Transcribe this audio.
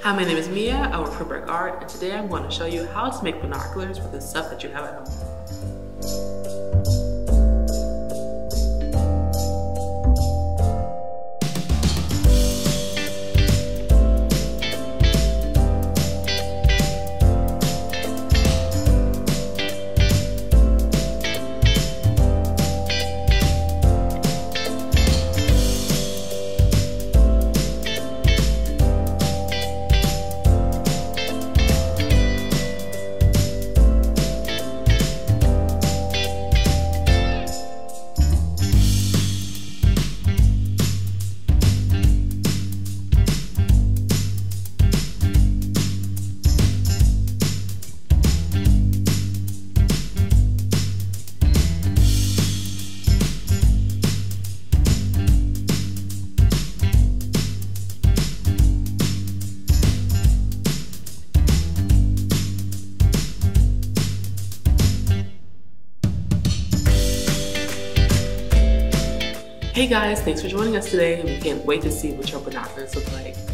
Hi, my name is Mia. I work for Brick Art, and today I'm going to show you how to make binoculars with the stuff that you have at home. Hey guys, thanks for joining us today, and we can't wait to see what your binoculars look like.